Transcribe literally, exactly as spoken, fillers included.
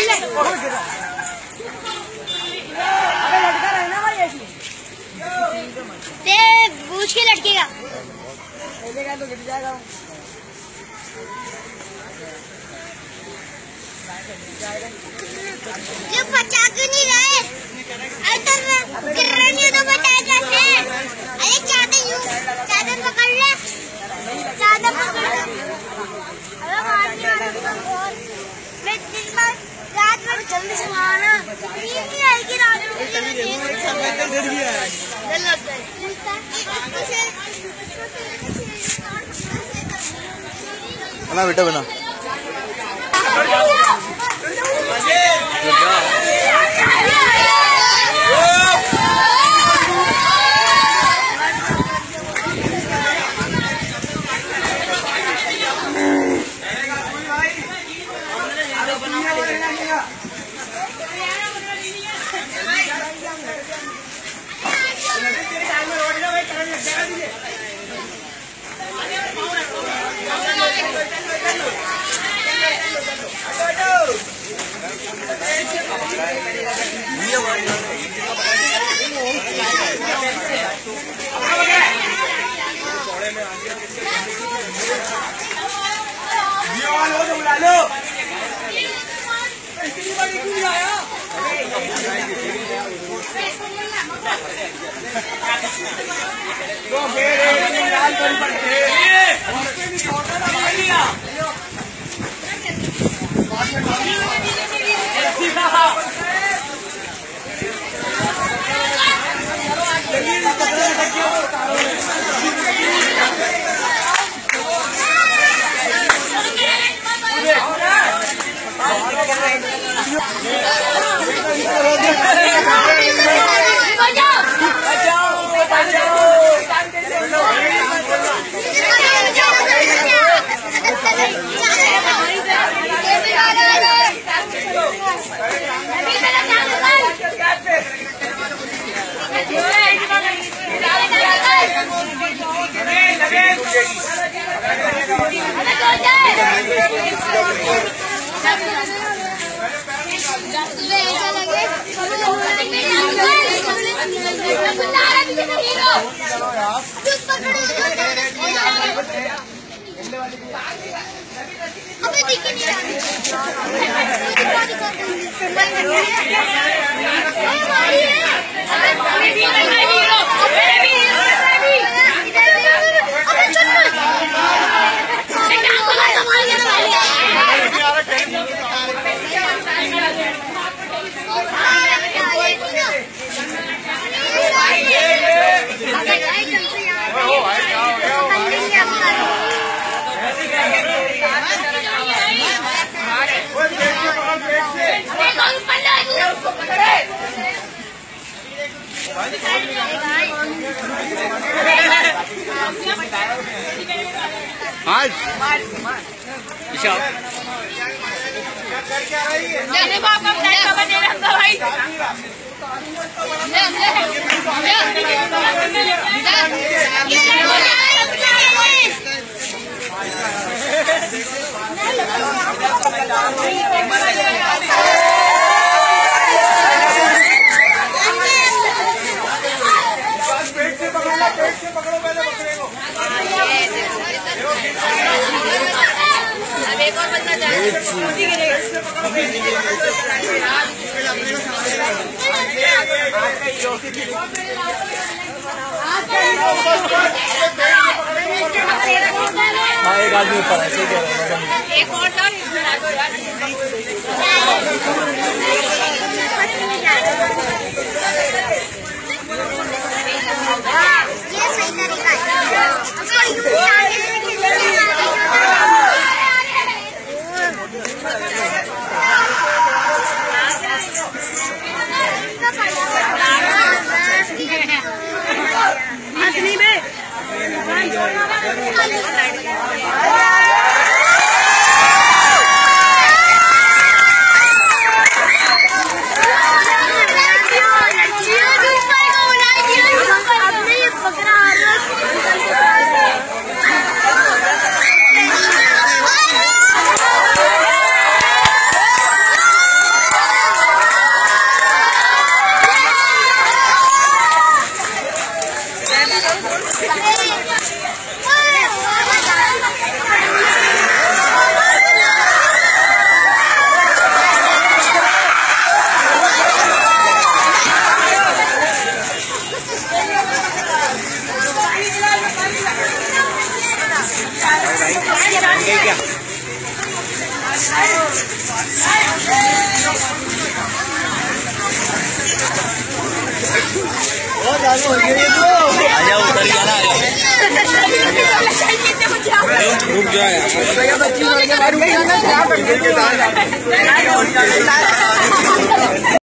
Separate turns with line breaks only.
पूछ के लटकेगा
तो गिर जाएगा।
जो बचा क्यों नहीं रहे? अरे गिर रहे नहीं तो बताए कैसे? अरे चादर यूं चादर पकड़ ले, चादर पकड़ ले। अरे मारने वाला बहुत। मैं दिन भर रात भर जल्दी से मारना, नींद नहीं आएगी रात में। डर लगता है।
ना बेटा बना आज
जाने बाप का फ्लैट का बने रहता भाई अब एक और बंदा जाए
हाँ एक आदमी ऊपर है ठीक है
एक और यार
ये सही तरीका
असली में
क्या बहुत आगे हो गया ये तो। आ जाओ उतर गया ना, आ जाओ रुक जाए।